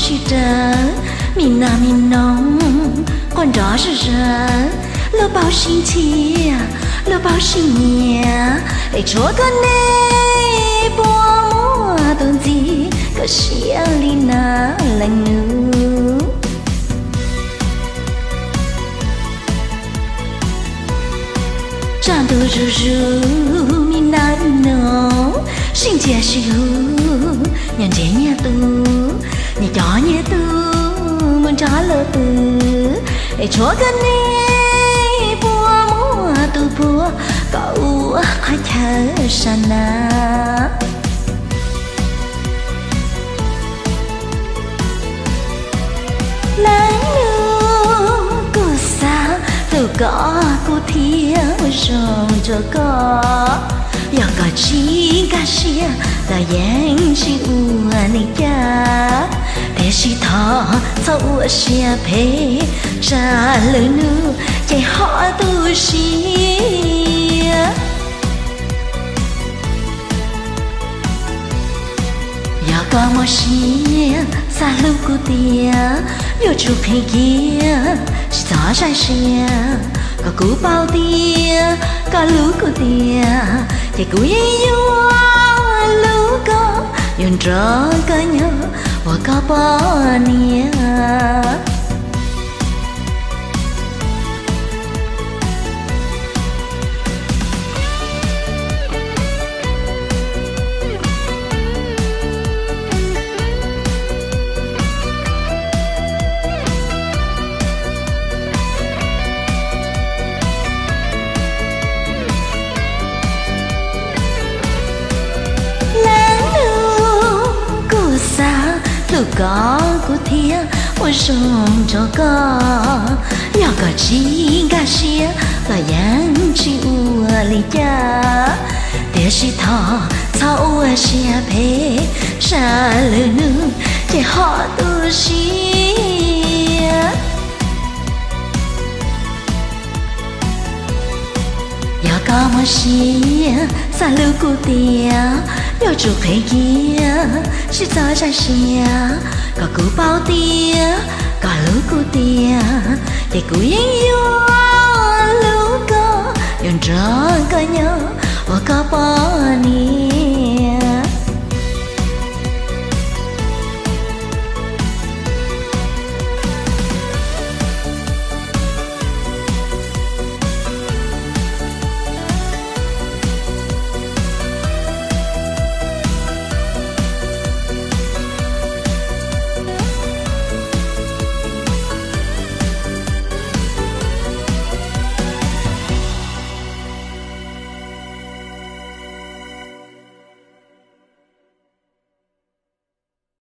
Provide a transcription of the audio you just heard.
chỉ trơ mình na mình nóng còn đó rờ lỡ bao xin chia lỡ bao xin nhẹ để cho con này bỏ mua tuần gì có xia li na lạnh nu chẳng đủ ru mình na nó xin chia siêu nhận chế nhà tu nhà chó nhà tu muốn trả lỡ tu để cho con này bùa mua tu bùa cậu hãy thở sana lắng nu cô xa từ có cô thiếu rồi cho có giờ có chi cả xia ta yang chi u này cha để chi thọ sau xia phê ra lời nu chạy họ tu xia giờ có một xia xa lưu cô tia yêu chụp hay kia chỉ rõ ra xia có cú bao tia có lú cô tia thì cú yêu lú có yon rõ có nhớ và có bao nia có cô thia ôi sông cho có nhỏ có chi gà xia là yang chi u li cha để chi thọ sau xia phê xa lư nu để họ tu xia nhỏ có một xia xa lư cô tia yêu chụp hay kia chỉ rõ ra xia có cú bao tia có lú cô tia để cú yêu lú có yon rõ có nhớ và có bao ni